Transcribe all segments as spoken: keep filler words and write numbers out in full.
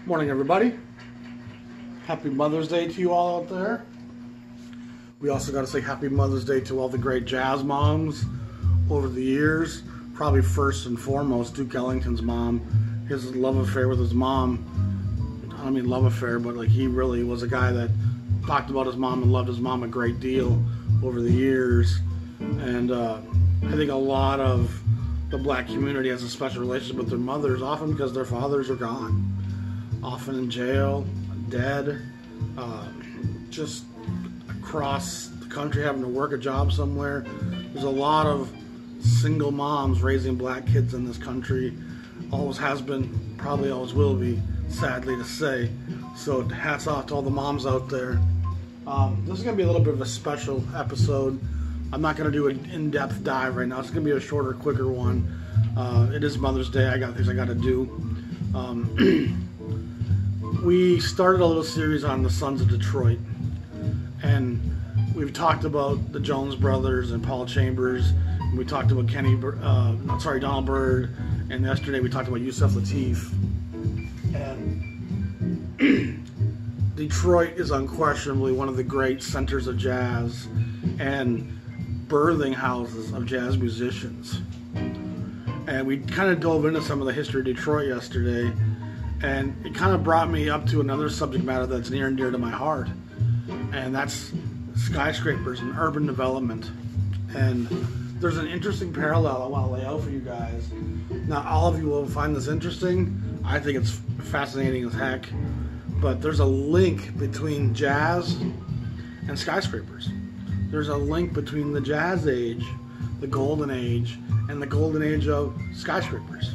Morning, everybody. Happy Mother's Day to you all out there. We also got to say Happy Mother's Day to all the great jazz moms over the years. Probably first and foremost, Duke Ellington's mom. His love affair with his mom. I don't mean love affair, but like he really was a guy that talked about his mom and loved his mom a great deal over the years. And uh, I think a lot of the black community has a special relationship with their mothers, often because their fathers are gone. Often in jail, dead, uh, just across the country having to work a job somewhere. There's a lot of single moms raising black kids in this country. Always has been, probably always will be, sadly to say. So hats off to all the moms out there. Um, this is going to be a little bit of a special episode. I'm not going to do an in-depth dive right now. It's going to be a shorter, quicker one. Uh, it is Mother's Day. I got things I got to do. Um, we started a little series on the Sons of Detroit, and we've talked about the Jones Brothers and Paul Chambers. And we talked about Kenny, uh, not sorry, Donald Byrd, and yesterday we talked about Yusef Lateef. And Detroit is unquestionably one of the great centers of jazz and birthing houses of jazz musicians. And we kind of dove into some of the history of Detroit yesterday, and it kind of brought me up to another subject matter that's near and dear to my heart, and that's skyscrapers and urban development. And there's an interesting parallel I want to lay out for you guys. Not all of you will find this interesting. I think it's fascinating as heck. But there's a link between jazz and skyscrapers. There's a link between the jazz age, the golden age, and the golden age of skyscrapers.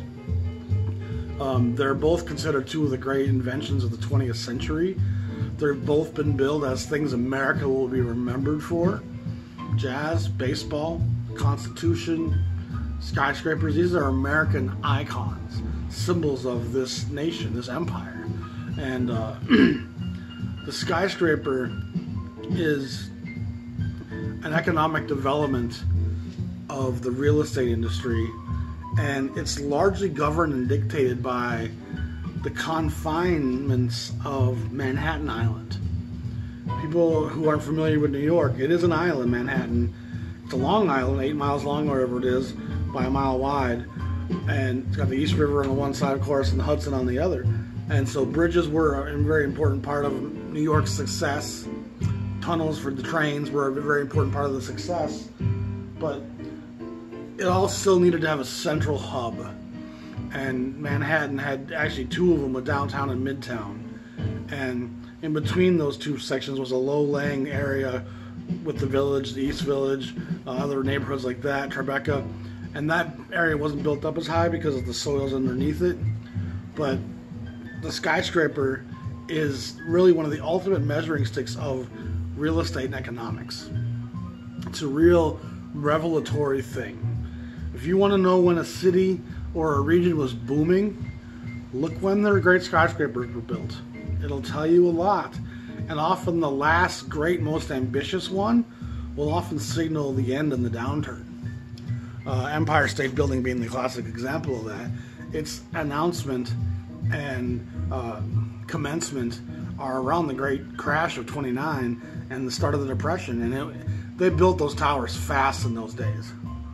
Um, they're both considered two of the great inventions of the twentieth century. They've both been billed as things America will be remembered for. Jazz, baseball, Constitution, skyscrapers. These are American icons, symbols of this nation, this empire. And uh, the skyscraper is an economic development of the real estate industry, and it's largely governed and dictated by the confinements of Manhattan Island. People who aren't familiar with New York, it is an island, Manhattan. It's a long island, eight miles long, wherever it is, by a mile wide. And it's got the East River on the one side, of course, and the Hudson on the other. And so bridges were a very important part of New York's success. Tunnels for the trains were a very important part of the success. But it all still needed to have a central hub. And Manhattan had actually two of them, with downtown and midtown. And in between those two sections was a low-lying area with the Village, the East Village, uh, other neighborhoods like that, Tribeca. And that area wasn't built up as high because of the soils underneath it. But the skyscraper is really one of the ultimate measuring sticks of real estate and economics. It's a real revelatory thing. If you want to know when a city or a region was booming, look when their great skyscrapers were built. It'll tell you a lot. And often the last great, most ambitious one will often signal the end and the downturn. Uh, Empire State Building being the classic example of that. Its announcement and uh, commencement are around the great crash of twenty-nine and the start of the Depression, and it, they built those towers fast in those days.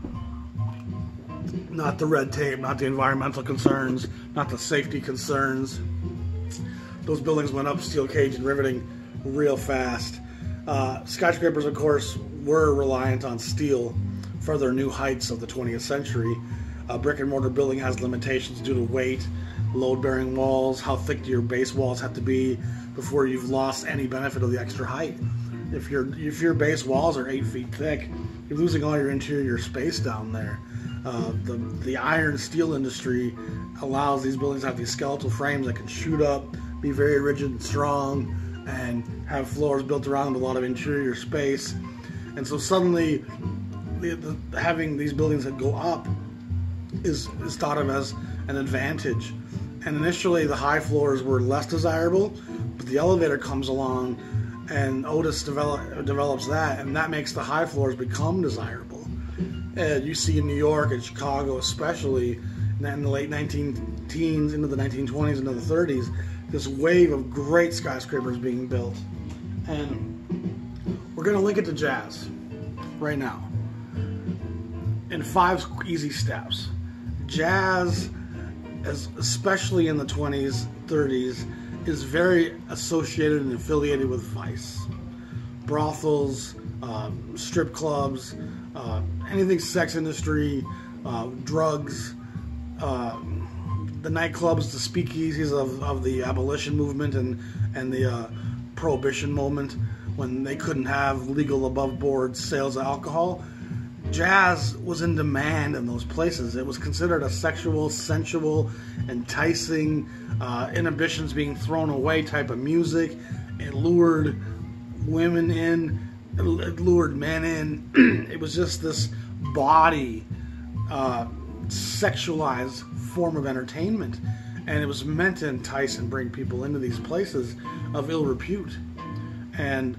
Not the red tape, not the environmental concerns, not the safety concerns. Those buildings went up steel cage and riveting real fast. Uh, skyscrapers, of course, were reliant on steel for their new heights of the twentieth century. A brick and mortar building has limitations due to weight, load-bearing walls, how thick your base walls have to be before you've lost any benefit of the extra height. If your if your base walls are eight feet thick, you're losing all your interior space down there. Uh, the the iron steel industry allows these buildings to have these skeletal frames that can shoot up, be very rigid and strong, and have floors built around them with a lot of interior space. And so suddenly, the, the, having these buildings that go up is is thought of as an advantage. And initially the high floors were less desirable, but the elevator comes along and Otis develop, develops that, and that makes the high floors become desirable. And you see in New York and Chicago especially, in the late nineteen teens into the nineteen twenties into the thirties, this wave of great skyscrapers being built. And we're going to link it to jazz right now in five easy steps. Jazz, as especially in the twenties, thirties, is very associated and affiliated with vice. Brothels, uh, strip clubs, uh, anything sex industry, uh, drugs, uh, the nightclubs, the speakeasies of, of the abolition movement and, and the uh, prohibition moment when they couldn't have legal above board sales of alcohol. Jazz was in demand in those places. It was considered a sexual, sensual, enticing, uh, inhibitions being thrown away type of music. It lured women in, it lured men in. It was just this body, uh, sexualized form of entertainment. And it was meant to entice and bring people into these places of ill repute. And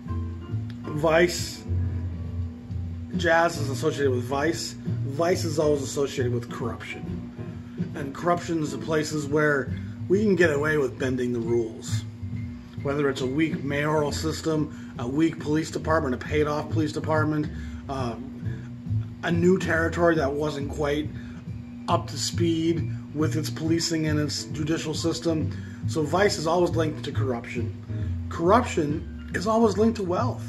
vice, jazz is associated with vice. Vice is always associated with corruption. And corruption is the places where we can get away with bending the rules. Whether it's a weak mayoral system, a weak police department, a paid-off police department, uh, a new territory that wasn't quite up to speed with its policing and its judicial system. So vice is always linked to corruption. Corruption is always linked to wealth.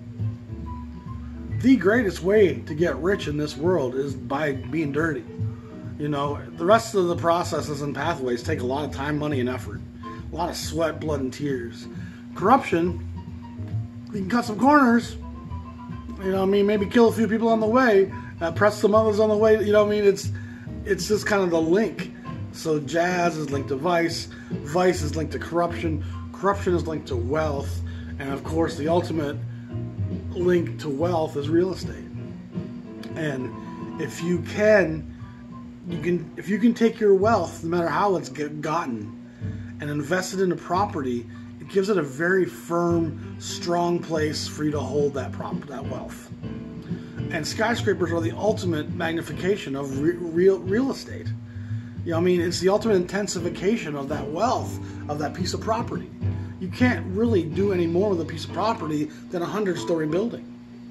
The greatest way to get rich in this world is by being dirty. You know, the rest of the processes and pathways take a lot of time, money, and effort. A lot of sweat, blood, and tears. Corruption, you can cut some corners. You know what I mean? Maybe kill a few people on the way, uh, press some others on the way. You know what I mean? It's, it's just kind of the link. So jazz is linked to vice. Vice is linked to corruption. Corruption is linked to wealth. And of course, the ultimate link to wealth is real estate. And if you can, you can, if you can take your wealth, no matter how it's get gotten, and invest it into property, it gives it a very firm, strong place for you to hold that prop, that wealth. And skyscrapers are the ultimate magnification of re real real estate. You know, I mean, it's the ultimate intensification of that wealth, of that piece of property. You can't really do any more with a piece of property than a hundred-story building.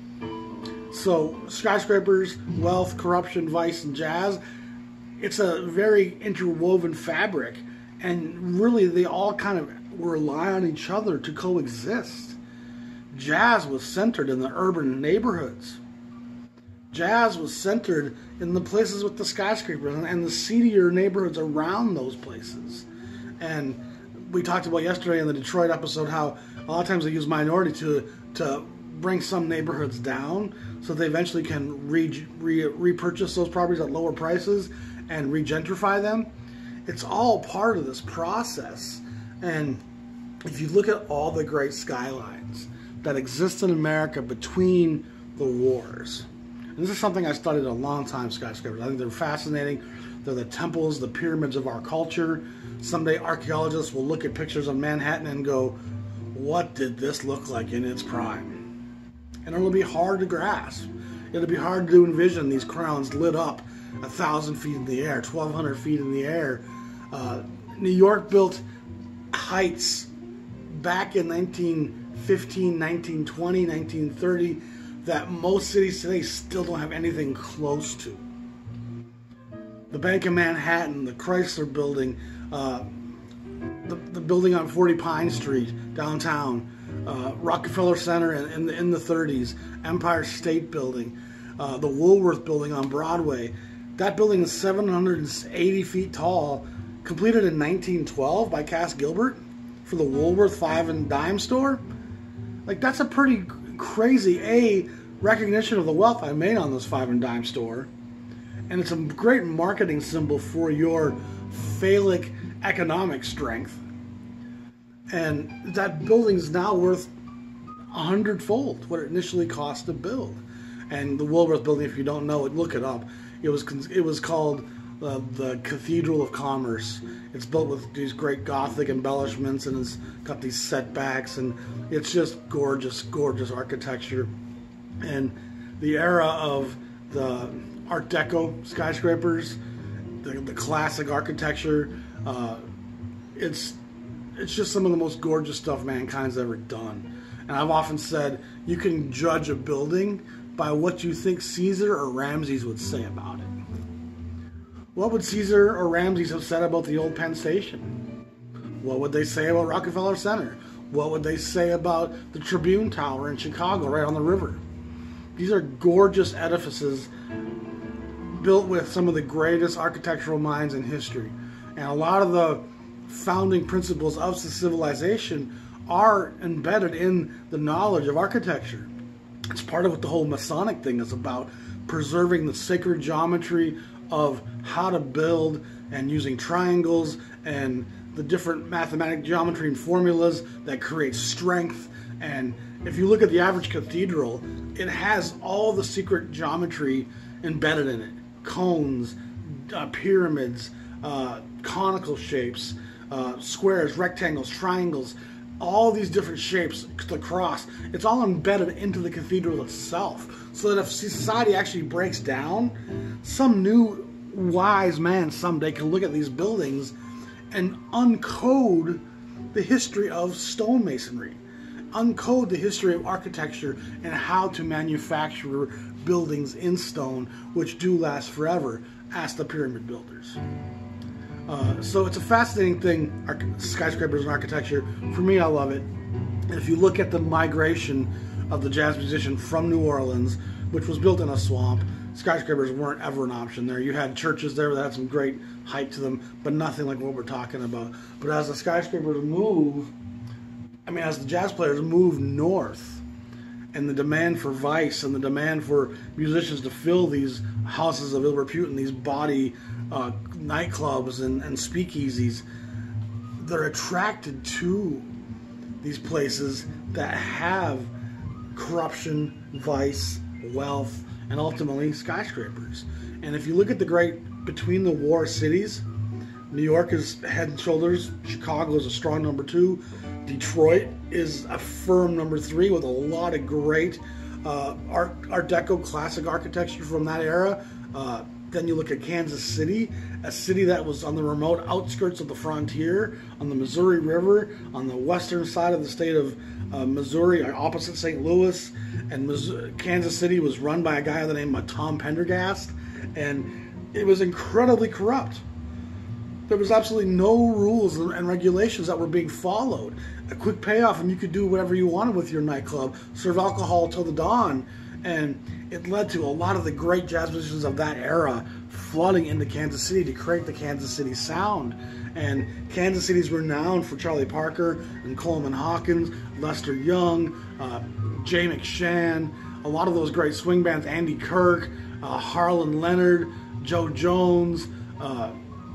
So skyscrapers, wealth, corruption, vice, and jazz, it's a very interwoven fabric, and really they all kind of rely on each other to coexist. Jazz was centered in the urban neighborhoods. Jazz was centered in the places with the skyscrapers and the seedier neighborhoods around those places. And we talked about yesterday in the Detroit episode how a lot of times they use minority to to bring some neighborhoods down so they eventually can re, re, repurchase those properties at lower prices and regentrify them. It's all part of this process. And if you look at all the great skylines that exist in America between the wars, and this is something I studied a long time, skyscrapers. I think they're fascinating. They're the temples, the pyramids of our culture. Someday archaeologists will look at pictures of Manhattan and go, what did this look like in its prime? And it'll be hard to grasp. It'll be hard to envision these crowns lit up a thousand feet in the air, twelve hundred feet in the air. Uh, New York built heights back in nineteen fifteen, nineteen twenty, nineteen thirty that most cities today still don't have anything close to. The Bank of Manhattan, the Chrysler Building, uh, the, the building on forty Pine Street downtown, uh, Rockefeller Center in, in, the, in the thirties, Empire State Building, uh, the Woolworth Building on Broadway. That building is seven hundred eighty feet tall, completed in nineteen twelve by Cass Gilbert for the Woolworth five and dime store. Like, that's a pretty crazy, A, recognition of the wealth I made on this five and dime store. And it's a great marketing symbol for your phallic economic strength. And that building's now worth a hundredfold what it initially cost to build. And the Woolworth Building, if you don't know it, look it up. It was it was called uh, the Cathedral of Commerce. It's built with these great Gothic embellishments, and it's got these setbacks, and it's just gorgeous, gorgeous architecture. And the era of the Art Deco skyscrapers, the, the classic architecture, uh, it's it's just some of the most gorgeous stuff mankind's ever done. And I've often said you can judge a building by what you think Caesar or Ramses would say about it. What would Caesar or Ramses have said about the old Penn Station? What would they say about Rockefeller Center? What would they say about the Tribune Tower in Chicago right on the river? These are gorgeous edifices built with some of the greatest architectural minds in history. And a lot of the founding principles of the civilization are embedded in the knowledge of architecture. It's part of what the whole Masonic thing is about, preserving the sacred geometry of how to build and using triangles and the different mathematic geometry and formulas that create strength. And if you look at the average cathedral, it has all the secret geometry embedded in it. Cones, uh, pyramids, uh, conical shapes, uh, squares, rectangles, triangles, all these different shapes, the cross. It's all embedded into the cathedral itself, so that if society actually breaks down, some new wise man someday can look at these buildings and uncode the history of stonemasonry, uncode the history of architecture and how to manufacture buildings in stone which do last forever. Ask the pyramid builders. Uh, so it's a fascinating thing, skyscrapers and architecture. For me, I love it. And if you look at the migration of the jazz musician from New Orleans, which was built in a swamp, skyscrapers weren't ever an option there. You had churches there that had some great height to them, but nothing like what we're talking about. But as the skyscrapers move, I mean, as the jazz players move north, and the demand for vice and the demand for musicians to fill these houses of ill repute and these body uh, nightclubs and, and speakeasies, they're attracted to these places that have corruption, vice, wealth, and ultimately skyscrapers. And if you look at the great between the war cities, New York is head and shoulders, Chicago is a strong number two, Detroit is a firm number three with a lot of great uh, Art, Art Deco classic architecture from that era. Uh, then you look at Kansas City, a city that was on the remote outskirts of the frontier, on the Missouri River, on the western side of the state of uh, Missouri, opposite Saint Louis. And Missouri, Kansas City was run by a guy by the name of Tom Pendergast, and it was incredibly corrupt. There was absolutely no rules and regulations that were being followed. A quick payoff and you could do whatever you wanted with your nightclub, serve alcohol till the dawn. And it led to a lot of the great jazz musicians of that era flooding into Kansas City to create the Kansas City sound. And Kansas City's renowned for Charlie Parker and Coleman Hawkins, Lester Young, uh, Jay McShann, a lot of those great swing bands, Andy Kirk, uh, Harlan Leonard, Joe Jones, uh,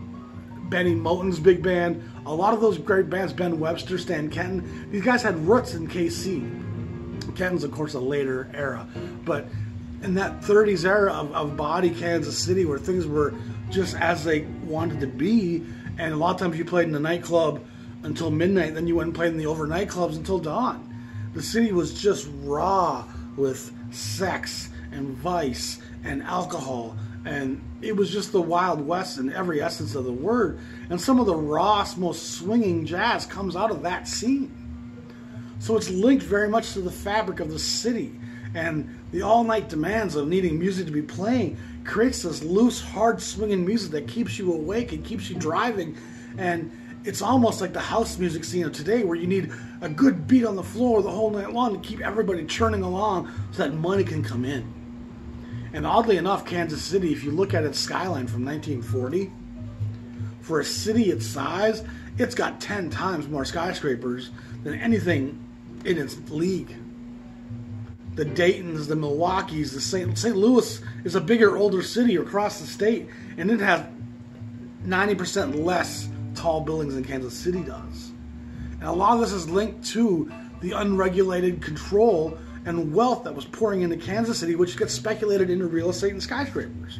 Benny Moten's big band, a lot of those great bands, Ben Webster, Stan Kenton, these guys had roots in K C. Kenton's, of course, a later era. But in that thirties era of, of body Kansas City, where things were just as they wanted to be, and a lot of times you played in the nightclub until midnight, then you went and played in the overnight clubs until dawn. The city was just raw with sex and vice and alcohol, and it was just the Wild West in every essence of the word. And some of the rawest, most swinging jazz comes out of that scene. So it's linked very much to the fabric of the city. And the all-night demands of needing music to be playing creates this loose, hard swinging music that keeps you awake and keeps you driving. And it's almost like the house music scene of today, where you need a good beat on the floor the whole night long to keep everybody churning along so that money can come in. And oddly enough, Kansas City, if you look at its skyline from nineteen forty, for a city its size, it's got ten times more skyscrapers than anything in its league. The Daytons, the Milwaukees, the Saint Saint Louis is a bigger, older city across the state, and it has ninety percent less tall buildings than Kansas City does. And a lot of this is linked to the unregulated control and wealth that was pouring into Kansas City, which gets speculated into real estate and skyscrapers.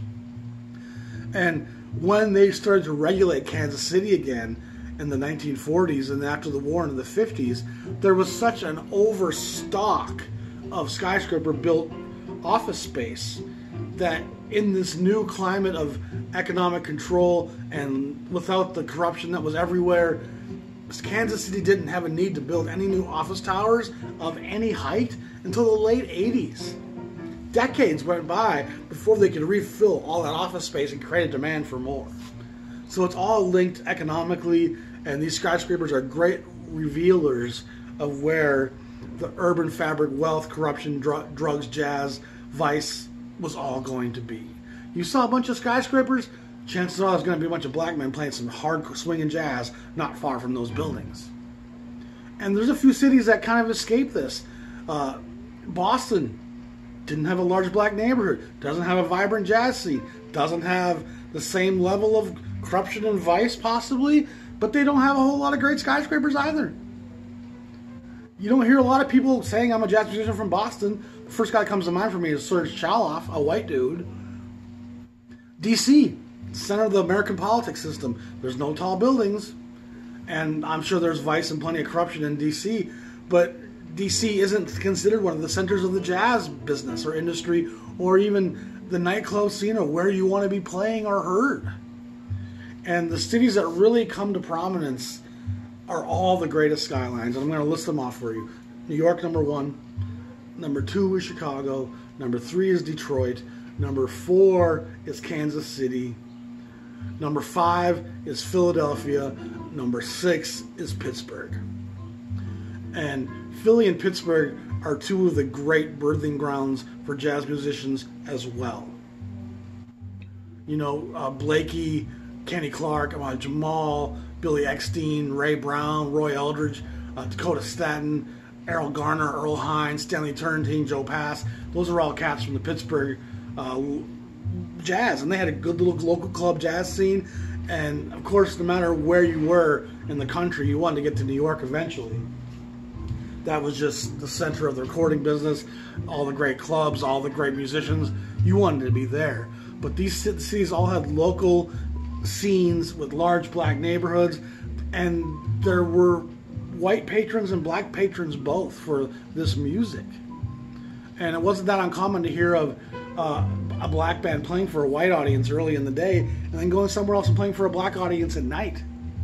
And when they started to regulate Kansas City again in the nineteen forties and after the war into the fifties, there was such an overstock of skyscraper-built office space that in this new climate of economic control and without the corruption that was everywhere, Kansas City didn't have a need to build any new office towers of any height until the late eighties. Decades went by before they could refill all that office space and create a demand for more. So it's all linked economically, and these skyscrapers are great revealers of where the urban fabric, wealth, corruption, dr- drugs, jazz, vice was all going to be. You saw a bunch of skyscrapers, chances are there's going to be a bunch of black men playing some hard swinging jazz not far from those buildings. And there's a few cities that kind of escape this. Uh, Boston didn't have a large black neighborhood, doesn't have a vibrant jazz scene, doesn't have the same level of corruption and vice possibly, but they don't have a whole lot of great skyscrapers either. You don't hear a lot of people saying I'm a jazz musician from Boston. The first guy that comes to mind for me is Serge Chaloff, a white dude. D C, center of the American politics system. There's no tall buildings, and I'm sure there's vice and plenty of corruption in D C, but D C isn't considered one of the centers of the jazz business or industry, or even the nightclub scene, or where you want to be playing or heard. And the cities that really come to prominence are all the greatest skylines, and I'm going to list them off for you. New York, number one. Number two is Chicago. Number three is Detroit. Number four is Kansas City. Number five is Philadelphia. Number six is Pittsburgh. And Philly and Pittsburgh are two of the great birthing grounds for jazz musicians as well. You know, uh, Blakey, Kenny Clark, uh, Jamal, Billy Eckstein, Ray Brown, Roy Eldridge, uh, Dakota Staten, Errol Garner, Earl Hines, Stanley Turrentine, Joe Pass. Those are all cats from the Pittsburgh uh, jazz, and they had a good little local club jazz scene. And of course, no matter where you were in the country, you wanted to get to New York eventually. That was just the center of the recording business, all the great clubs, all the great musicians. You wanted to be there. But these cities all had local scenes with large black neighborhoods, and there were white patrons and black patrons both for this music. And it wasn't that uncommon to hear of uh, a black band playing for a white audience early in the day and then going somewhere else and playing for a black audience at night.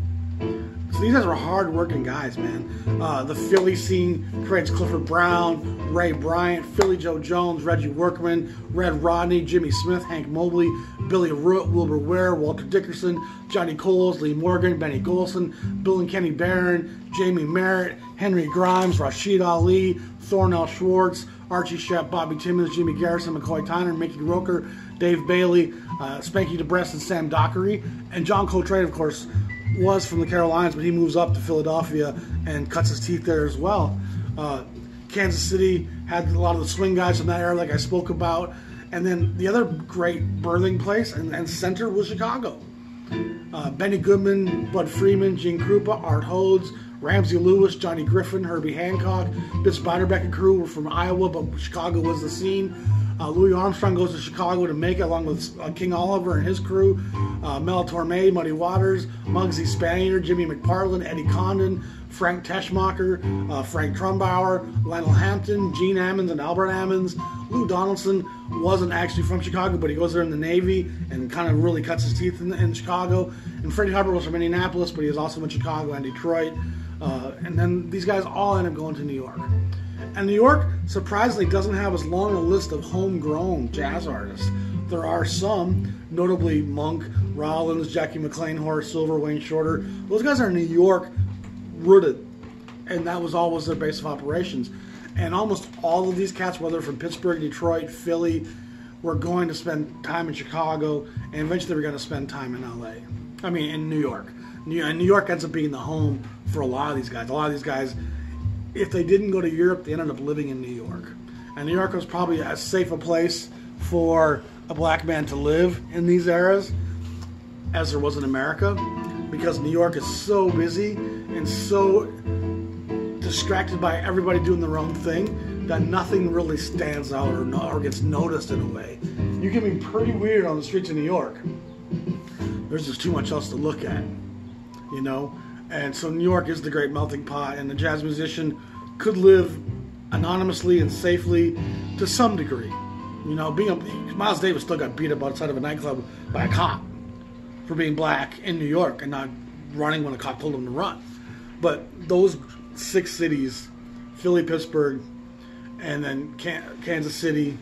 So these guys were hard-working guys, man. Uh, the Philly scene creates Clifford Brown, Ray Bryant, Philly Joe Jones, Reggie Workman, Red Rodney, Jimmy Smith, Hank Mobley, Billy Root, Wilbur Ware, Walter Dickerson, Johnny Coles, Lee Morgan, Benny Golson, Bill and Kenny Barron, Jamie Merritt, Henry Grimes, Rashid Ali, Thornell Schwartz, Archie Shepp, Bobby Timmons, Jimmy Garrison, McCoy Tyner, Mickey Roker, Dave Bailey, uh, Spanky DeBrest, and Sam Dockery. And John Coltrane, of course, was from the Carolinas, but he moves up to Philadelphia and cuts his teeth there as well. Uh, Kansas City had a lot of the swing guys from that era, like I spoke about. And then the other great birthing place and, and center was Chicago. Uh, Benny Goodman, Bud Freeman, Gene Krupa, Art Hodes, Ramsey Lewis, Johnny Griffin, Herbie Hancock, Bitz Beiderbecke and crew were from Iowa, but Chicago was the scene. Uh, Louis Armstrong goes to Chicago to make it, along with uh, King Oliver and his crew. Uh, Mel Torme, Muddy Waters, Muggsy Spanier, Jimmy McPartland, Eddie Condon, Frank Teschmacher, uh, Frank Trumbauer, Lionel Hampton, Gene Ammons and Albert Ammons. Lou Donaldson wasn't actually from Chicago, but he goes there in the Navy and kind of really cuts his teeth in, in Chicago. And Freddie Hubbard was from Indianapolis, but he was also in Chicago and Detroit. Uh, and then these guys all end up going to New York. And New York, surprisingly, doesn't have as long a list of homegrown jazz artists. There are some, notably Monk, Rollins, Jackie McLean, Horace Silver, Wayne Shorter. Those guys are New York rooted, and that was always their base of operations. And almost all of these cats, whether from Pittsburgh, Detroit, Philly, were going to spend time in Chicago, and eventually they were going to spend time in L A. I mean, in New York. And New York ends up being the home for a lot of these guys. A lot of these guys, if they didn't go to Europe, they ended up living in New York. And New York was probably as safe a place for a black man to live in these eras as there was in America, because New York is so busy and so distracted by everybody doing their own thing that nothing really stands out or, no, or gets noticed in a way. You can be pretty weird on the streets of New York. There's just too much else to look at, you know? And so New York is the great melting pot, and the jazz musician could live anonymously and safely to some degree. You know, being a, Miles Davis still got beat up outside of a nightclub by a cop for being black in New York and not running when a cop told him to run. But those six cities, Philly, Pittsburgh, and then Kansas City,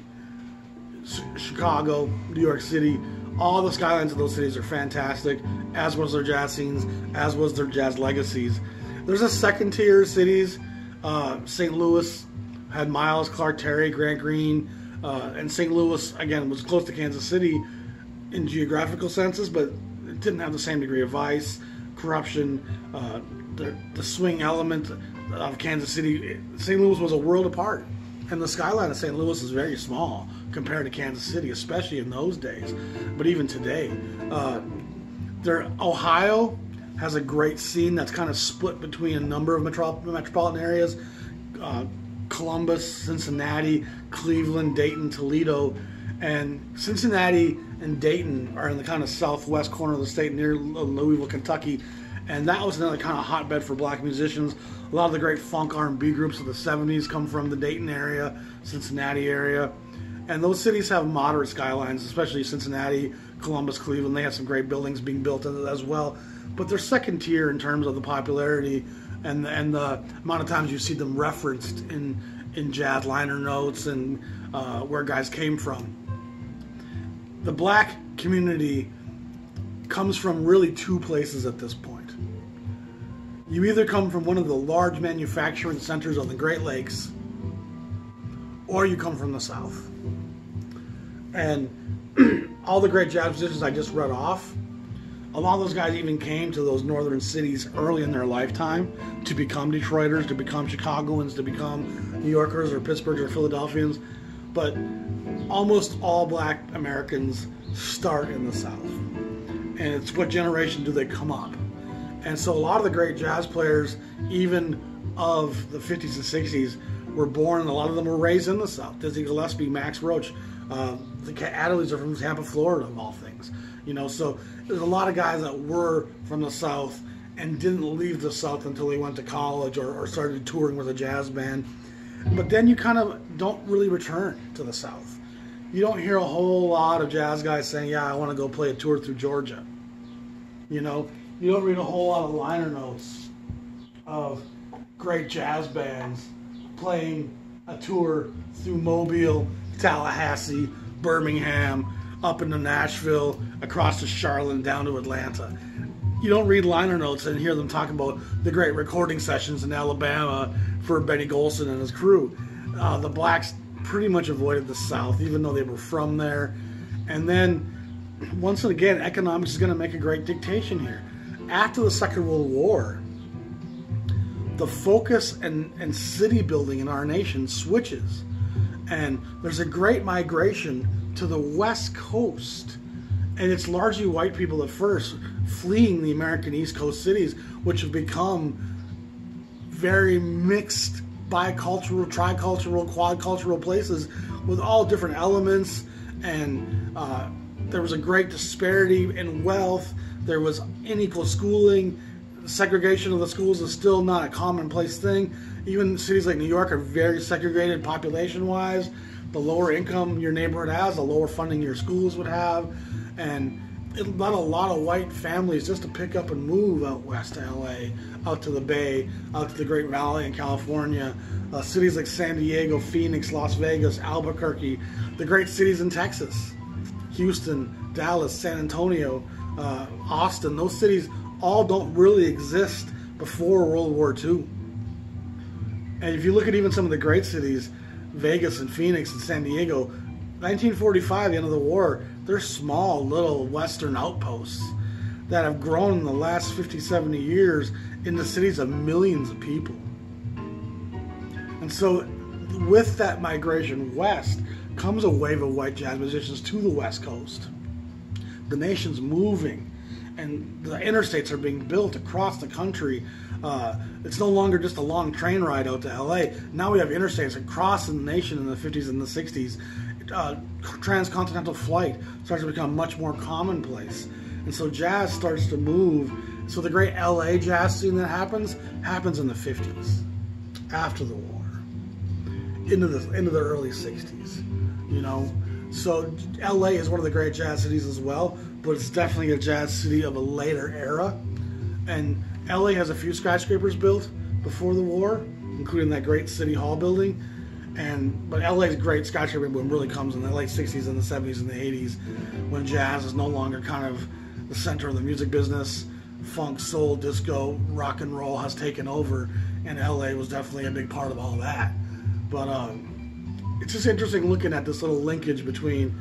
Chicago, New York City, all the skylines of those cities are fantastic, as was their jazz scenes, as was their jazz legacies. There's a second tier cities. Uh, Saint Louis had Miles, Clark Terry, Grant Green, uh, and Saint Louis, again, was close to Kansas City in geographical senses, but it didn't have the same degree of vice, corruption, uh, the, the swing element of Kansas City. Saint Louis was a world apart, and the skyline of Saint Louis is very small compared to Kansas City, especially in those days, but even today. Uh, there, Ohio has a great scene that's kind of split between a number of metro metropolitan areas. Uh, Columbus, Cincinnati, Cleveland, Dayton, Toledo, and Cincinnati and Dayton are in the kind of southwest corner of the state near Louisville, Kentucky, and that was another kind of hotbed for black musicians. A lot of the great funk R and B groups of the seventies come from the Dayton area, Cincinnati area, and those cities have moderate skylines, especially Cincinnati, Columbus, Cleveland. They have some great buildings being built as well, but they're second tier in terms of the popularity and and the amount of times you see them referenced in in jazz liner notes and uh, where guys came from. The black community comes from really two places at this point. You either come from one of the large manufacturing centers of the Great Lakes, or you come from the South. And all the great jazz musicians I just read off, a lot of those guys even came to those northern cities early in their lifetime to become Detroiters, to become Chicagoans, to become New Yorkers or Pittsburghs or Philadelphians. But almost all black Americans start in the South. And it's what generation do they come up. And so a lot of the great jazz players, even of the fifties and sixties, were born, and a lot of them were raised in the South. Dizzy Gillespie, Max Roach, uh, the Adderleys are from Tampa, Florida, of all things. You know, so there's a lot of guys that were from the South and didn't leave the South until they went to college or, or started touring with a jazz band. But then you kind of don't really return to the South. You don't hear a whole lot of jazz guys saying, yeah, I want to go play a tour through Georgia. You know, you don't read a whole lot of liner notes of great jazz bands playing a tour through Mobile, Tallahassee, Birmingham, up into Nashville, across to Charlotte, and down to Atlanta. You don't read liner notes and hear them talk about the great recording sessions in Alabama for Benny Golson and his crew. Uh, the blacks pretty much avoided the South, even though they were from there. And then, once again, economics is going to make a great dictation here. After the Second World War, the focus and, and city building in our nation switches. And there's a great migration to the West Coast. And it's largely white people at first fleeing the American East Coast cities, which have become very mixed, bicultural, tricultural, quadcultural places with all different elements. And uh, there was a great disparity in wealth. There was unequal schooling. Segregation of the schools is still not a commonplace thing. Even cities like New York are very segregated population-wise. The lower income your neighborhood has, the lower funding your schools would have. And it led a lot of white families just to pick up and move out west to L A, out to the Bay, out to the Great Valley in California. Uh, cities like San Diego, Phoenix, Las Vegas, Albuquerque, the great cities in Texas, Houston, Dallas, San Antonio, uh, Austin. Those cities all don't really exist before World War Two. And if you look at even some of the great cities, Vegas and Phoenix and San Diego, nineteen forty-five, the end of the war, they're small little western outposts that have grown in the last fifty, seventy years into cities of millions of people. And so with that migration west comes a wave of white jazz musicians to the West Coast. The nation's moving, and the interstates are being built across the country. Uh, it's no longer just a long train ride out to L A. Now we have interstates across the nation in the fifties and the sixties. Uh, transcontinental flight starts to become much more commonplace. And so jazz starts to move. So the great L A jazz scene that happens, happens in the fifties, after the war, into the, into the early sixties, you know. So L A is one of the great jazz cities as well, but it's definitely a jazz city of a later era. And L A has a few skyscrapers built before the war, including that great City Hall building. And but L A's great skyscraper boom really comes in the late sixties and the seventies and the eighties, when jazz is no longer kind of the center of the music business. Funk, soul, disco, rock and roll has taken over, and L A was definitely a big part of all that. But um, it's just interesting looking at this little linkage between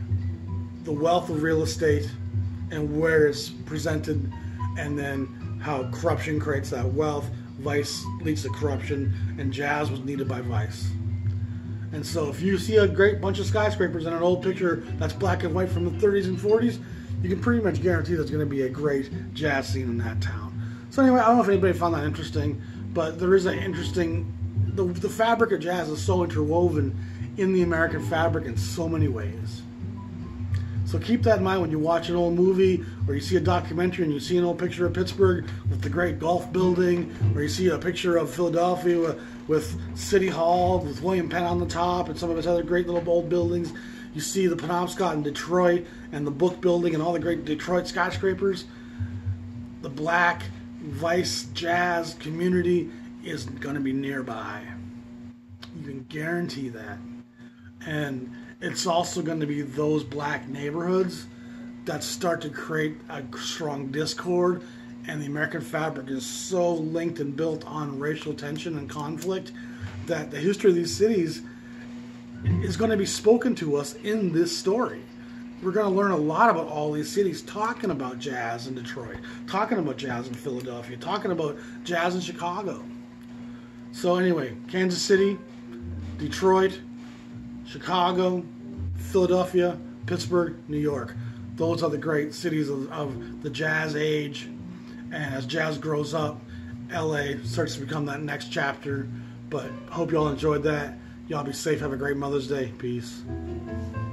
the wealth of real estate and where it's presented, and then how corruption creates that wealth, vice leads to corruption, and jazz was needed by vice. And so if you see a great bunch of skyscrapers and an old picture that's black and white from the thirties and forties, you can pretty much guarantee there's going to be a great jazz scene in that town. So anyway, I don't know if anybody found that interesting, but there is an interesting, the, the fabric of jazz is so interwoven in the American fabric in so many ways. So keep that in mind when you watch an old movie, or you see a documentary and you see an old picture of Pittsburgh with the great Gulf building, or you see a picture of Philadelphia with, with City Hall with William Penn on the top and some of its other great little old buildings. You see the Penobscot in Detroit and the Book Building and all the great Detroit skyscrapers. The black vice jazz community is going to be nearby. You can guarantee that. And it's also going to be those black neighborhoods that start to create a strong discord, and the American fabric is so linked and built on racial tension and conflict that the history of these cities is going to be spoken to us in this story. We're going to learn a lot about all these cities, talking about jazz in Detroit, talking about jazz in Philadelphia, talking about jazz in Chicago. So anyway, Kansas City, Detroit, Chicago, Philadelphia, Pittsburgh, New York. Those are the great cities of, of the jazz age. And as jazz grows up, L A starts to become that next chapter. But hope you all enjoyed that. Y'all be safe. Have a great Mother's Day. Peace.